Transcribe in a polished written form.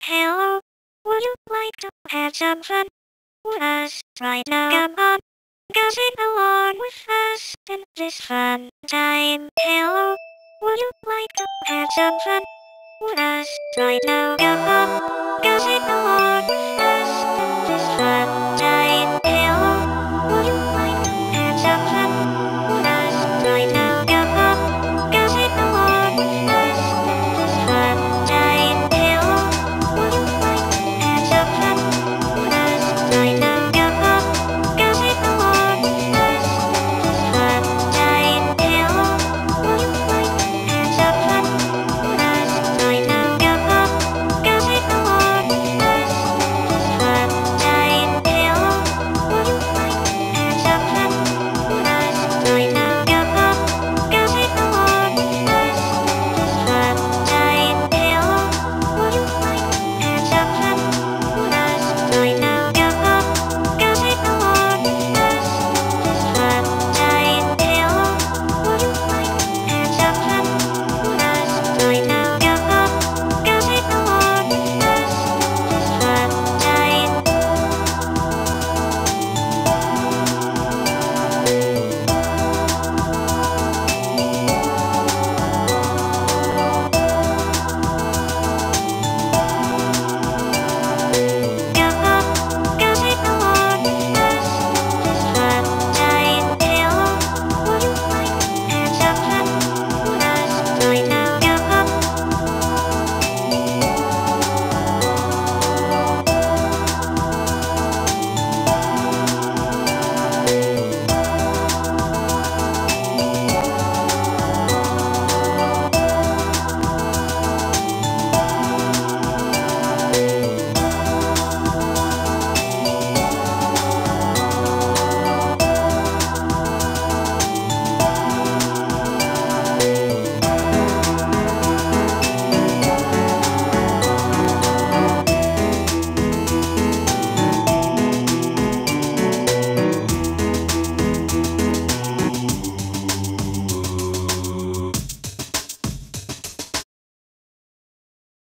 Hello, would you like to have some fun with us right now? Come on, go sing along with us in this fun time. Hello, would you like to have some fun with us right now? Come on, go sing along with us in this fun